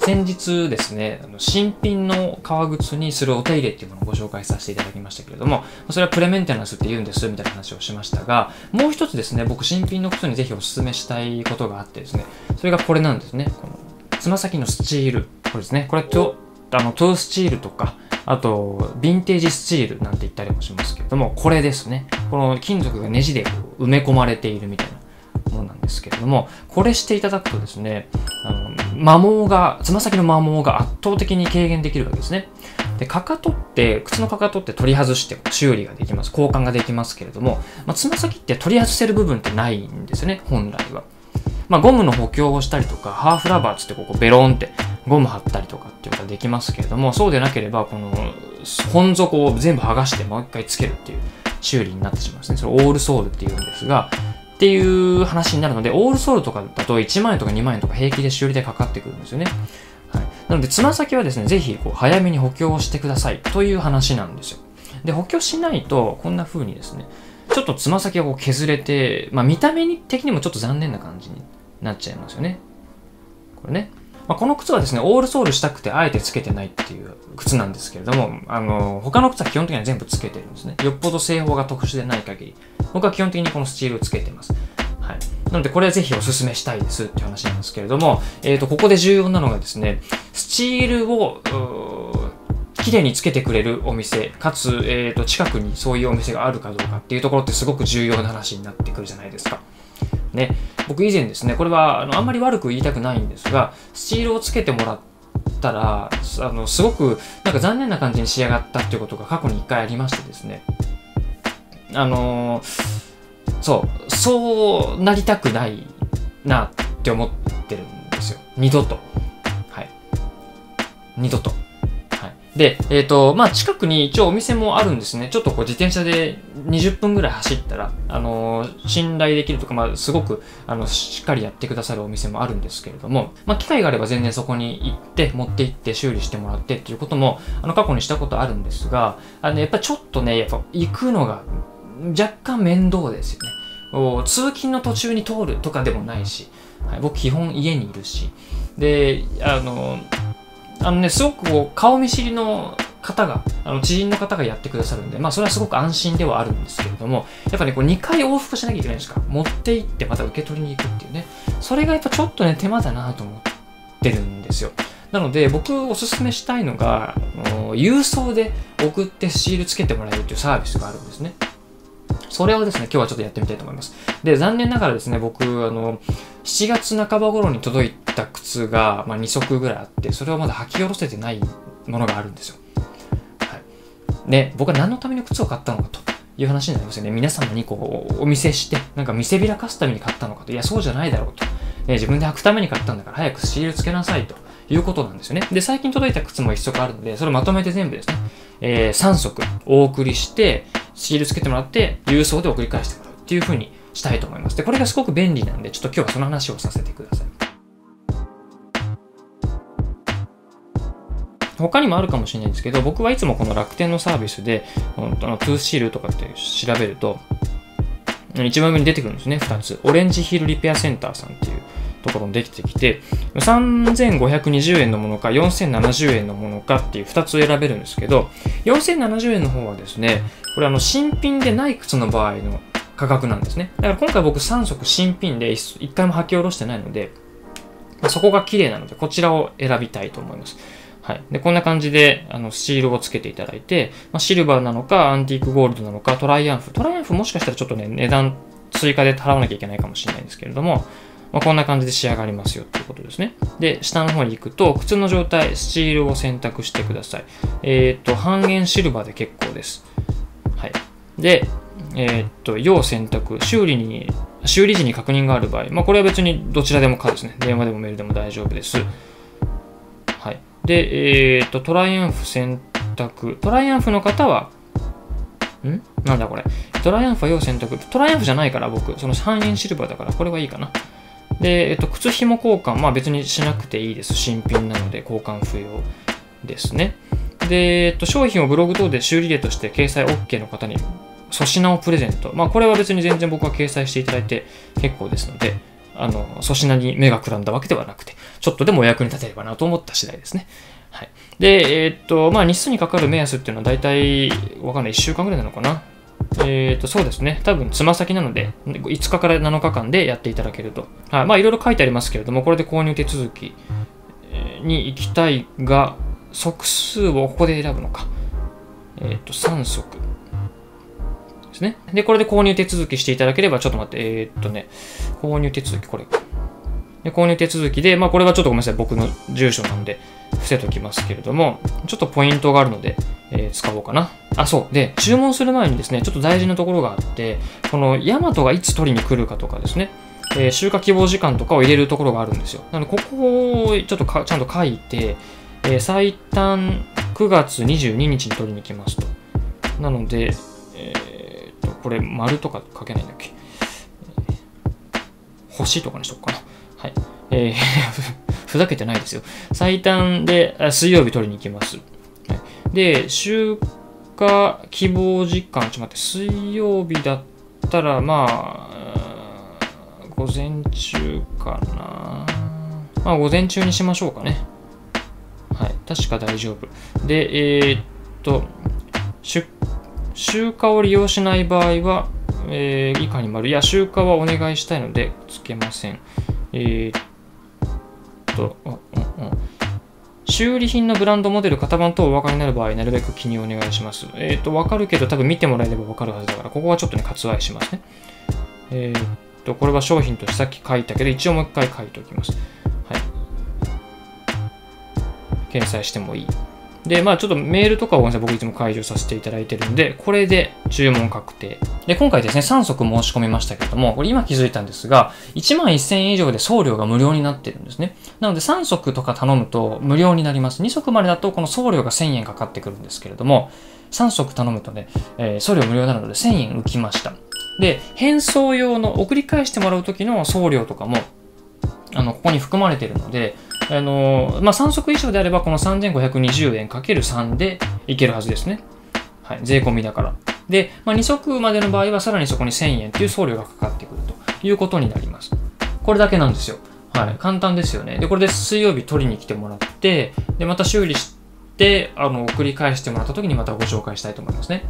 先日ですね、新品の革靴にするお手入れっていうものをご紹介させていただきましたけれども、それはプレメンテナンスって言うんですみたいな話をしましたが、もう一つですね、僕新品の靴にぜひお勧めしたいことがあってですね、それがこれなんですね。このつま先のスチール。これですね。これトゥースチールとか、あと、ヴィンテージスチールなんて言ったりもしますけれども、これですね。この金属がネジで埋め込まれているみたいなものなんですけれども、これしていただくとですね、つま先の摩耗が圧倒的に軽減できるわけですね。で、靴のかかとって取り外して修理ができます。交換ができますけれども、つま先って取り外せる部分ってないんですよね、本来は。ゴムの補強をしたりとか、ハーフラバーつってここベロンってゴム貼ったりとかっていうことができますけれども、そうでなければ、この本底を全部剥がしてもう一回つけるっていう修理になってしまうんですね。それをオールソールっていうんですが、っていう話になるので、オールソールとかだと1万円とか2万円とか平気で修理でかかってくるんですよね。はい。なので、つま先はですね、ぜひ早めに補強をしてくださいという話なんですよ。で、補強しないと、こんな風にですね、ちょっとつま先が削れて、見た目的にもちょっと残念な感じになっちゃいますよね。これね。この靴はですね、オールソールしたくてあえてつけてないっていう靴なんですけれども、他の靴は基本的には全部つけてるんですね。よっぽど製法が特殊でない限り、僕は基本的にこのスチールをつけてます。はい。なので、これはぜひお勧めしたいですっていう話なんですけれども、ここで重要なのがですね、スチールを、綺麗につけてくれるお店、かつ、近くにそういうお店があるかどうかっていうところってすごく重要な話になってくるじゃないですか。ね。僕以前ですね、これはあんまり悪く言いたくないんですが、スチールをつけてもらったら、すごくなんか残念な感じに仕上がったっていうことが過去に一回ありましてですね、そうなりたくないなって思ってるんですよ。二度と。はい。二度と。で、近くに一応お店もあるんですね。ちょっと自転車で20分ぐらい走ったら、信頼できるとか、すごく、しっかりやってくださるお店もあるんですけれども、機会があれば全然そこに行って、持って行って修理してもらってっていうことも、過去にしたことあるんですが、やっぱりちょっとね、行くのが若干面倒ですよね。通勤の途中に通るとかでもないし、はい、僕基本家にいるし、で、すごく顔見知りの方が、知人の方がやってくださるんで、それはすごく安心ではあるんですけれども、やっぱね、2回往復しなきゃいけないんですか。持って行ってまた受け取りに行くっていうね。それがやっぱちょっとね、手間だなと思ってるんですよ。なので、僕おすすめしたいのが、郵送で送ってシールつけてもらえるっていうサービスがあるんですね。それをですね、今日はちょっとやってみたいと思います。で、残念ながらですね、僕、7月半ば頃に届いた靴が、2足ぐらいあって、それをまだ履き下ろせてないものがあるんですよ。はい。で、僕は何のために靴を買ったのかという話になりますよね。皆様にお見せして、なんか見せびらかすために買ったのかと。いや、そうじゃないだろうと。自分で履くために買ったんだから、早くシールつけなさいということなんですよね。で、最近届いた靴も1足あるので、それをまとめて全部ですね、3足お送りして、シールつけてもらって、郵送で送り返してもらうっていう風にしたいと思います。で、これがすごく便利なんで、ちょっと今日はその話をさせてください。他にもあるかもしれないんですけど、僕はいつもこの楽天のサービスで、トゥースシールとかって調べると、一番上に出てくるんですね、2つ。オレンジヒルリペアセンターさんっていうところにできてきて、3520円のものか4070円のものかっていう2つ選べるんですけど、4070円の方はですね、これ新品でない靴の場合の価格なんですね。だから今回僕3足新品で1回も履き下ろしてないので、そこが綺麗なので、こちらを選びたいと思います。はい。で、こんな感じで、シールをつけていただいて、シルバーなのか、アンティークゴールドなのか、トライアンフもしかしたらちょっとね、値段追加で払わなきゃいけないかもしれないんですけれども、こんな感じで仕上がりますよっていうことですね。で、下の方に行くと、靴の状態、スチールを選択してください。半円シルバーで結構です。はい。で、要選択、修理時に確認がある場合、これは別にどちらでもかですね。電話でもメールでも大丈夫です。はい。で、トライアンフ選択。トライアンフの方は、なんだこれ。トライアンフは要選択。トライアンフじゃないから僕、その半円シルバーだからこれはいいかな。で、靴紐交換、別にしなくていいです。新品なので交換不要ですね。で、商品をブログ等で修理例として掲載 OK の方に粗品をプレゼント。これは別に全然僕は掲載していただいて結構ですので、 粗品に目がくらんだわけではなくて、ちょっとでもお役に立てればなと思った次第ですね。はい。で、日数にかかる目安っていうのは大体、わかんない、1週間ぐらいなのかな。そうですね。多分、つま先なので、5日から7日間でやっていただけると。はい。いろいろ書いてありますけれども、これで購入手続きに行きたいが、足数をここで選ぶのか。3足ですね。で、これで購入手続きしていただければ、ちょっと待って、購入手続き、これ。で、購入手続きで、これはちょっとごめんなさい、僕の住所なんで、伏せときますけれども、ちょっとポイントがあるので、使おうかな。そう。で、注文する前にですね、ちょっと大事なところがあって、このヤマトがいつ取りに来るかとかですね、集荷希望時間とかを入れるところがあるんですよ。なので、ここをちょっとちゃんと書いて、最短9月22日に取りに来ますと。なので、これ、丸とか書けないんだっけ。星とかにしとくかな。はい。ふざけてないですよ。最短で水曜日取りに行きます。はい、で、集荷希望時間、ちょっと待って、水曜日だったら、午前中かな。午前中にしましょうかね。はい、確か大丈夫。で、集荷を利用しない場合は、以下に丸。いや、集荷はお願いしたいので、つけません。修理品のブランドモデル、型番等お分かりになる場合、なるべく記入お願いします。分かるけど、多分見てもらえれば分かるはずだから、ここはちょっとね、割愛しますね。これは商品としてさっき書いたけど、一応もう一回書いておきます。はい。掲載してもいい。で、ちょっとメールとかを僕いつも解除させていただいてるんで、これで注文確定。で、今回ですね、3足申し込みましたけれども、これ今気づいたんですが、11,000円以上で送料が無料になってるんですね。なので3足とか頼むと無料になります。2足までだとこの送料が1000円かかってくるんですけれども、3足頼むとね、送料無料なので1000円浮きました。で、返送用の送り返してもらう時の送料とかも、ここに含まれているので、3足以上であればこの3520円 ×3 でいけるはずですね。はい、税込みだから。で、2足までの場合はさらにそこに1000円っていう送料がかかってくるということになります。これだけなんですよ。はい、簡単ですよね。で、これで水曜日取りに来てもらって、で、また修理して、送り返してもらった時にまたご紹介したいと思いますね。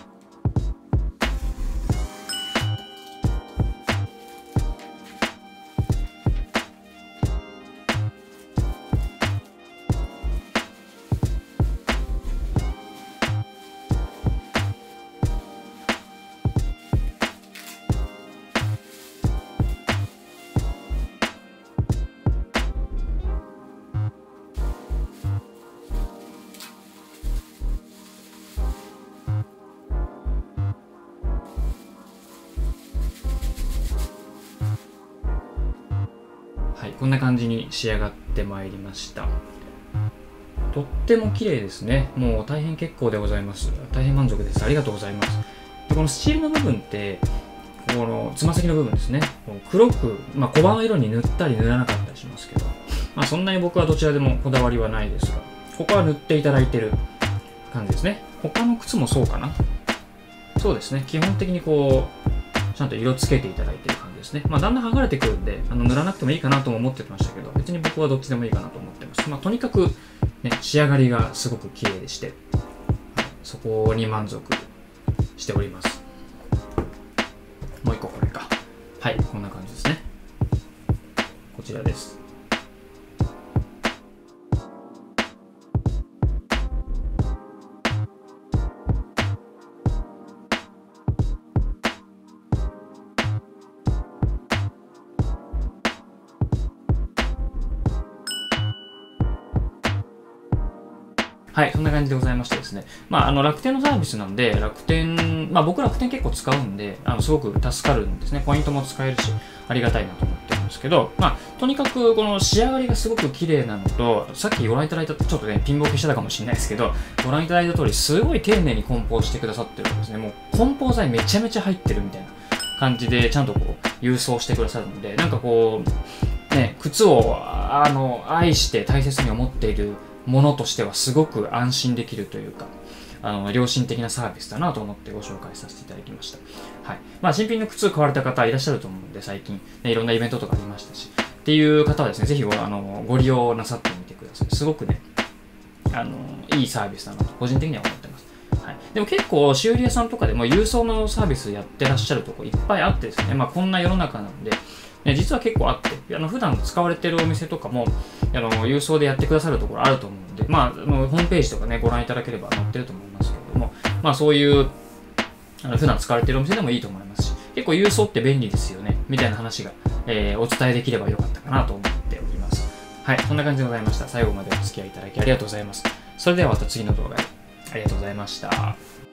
はい、こんな感じに仕上がってまいりました。とっても綺麗ですね。もう大変結構でございます。大変満足です。ありがとうございます。でこのスチールの部分って、このつま先の部分ですね。黒く、小判の色に塗ったり塗らなかったりしますけど、そんなに僕はどちらでもこだわりはないですが、ここは塗っていただいてる感じですね。他の靴もそうかな。そうですね。基本的にこう、ちゃんと色つけていただいてる感じですね。だんだん剥がれてくるんで、塗らなくてもいいかなとも思ってましたけど、別に僕はどっちでもいいかなと思ってます。とにかく、ね、仕上がりがすごく綺麗でして、そこに満足しております。もう一個これか。はい、こんな感じですね。こちらです。はい、そんな感じでございましてですね。楽天のサービスなんで、楽天、僕楽天結構使うんで、すごく助かるんですね。ポイントも使えるし、ありがたいなと思ってるんですけど、とにかくこの仕上がりがすごく綺麗なのと、さっきご覧いただいた、ちょっとね、ピンボケしてたかもしれないですけど、ご覧いただいた通り、すごい丁寧に梱包してくださってるんですね。もう梱包材めちゃめちゃ入ってるみたいな感じで、ちゃんとこう、郵送してくださるので、なんかこう、ね、靴を、愛して大切に思っているものとしてはすごく安心できるというか、 良心的なサービスだなと思ってご紹介させていただきました。はい。まあ、新品の靴買われた方いらっしゃると思うので、最近、ね、いろんなイベントとかありましたし、っていう方はですね、ぜひご利用なさってみてください。すごくね、いいサービスだなと、個人的には思ってます。はい、でも結構、修理屋さんとかでも郵送のサービスやってらっしゃるとこいっぱいあってですね、まあ、こんな世の中なので、ね、実は結構あって、普段使われてるお店とかも、郵送でやってくださるところあると思うので、まあ、ホームページとかね、ご覧いただければ載ってると思いますけれども、まあ、そういう、普段使われてるお店でもいいと思いますし、結構郵送って便利ですよね、みたいな話が、お伝えできればよかったかなと思っております。はい、そんな感じでございました。最後までお付き合いいただきありがとうございます。それではまた次の動画でありがとうございました。